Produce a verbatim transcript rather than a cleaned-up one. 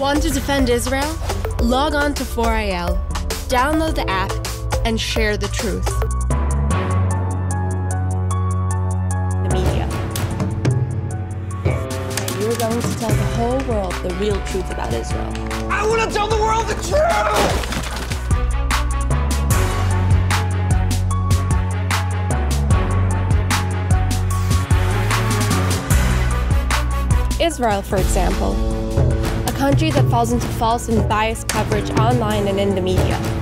Want to defend Israel? Log on to four I L, download the app, and share the truth. The media. And you're going to tell the whole world the real truth about Israel. I want to tell the world the truth! Israel, for example, a country that falls into false and biased coverage online and in the media.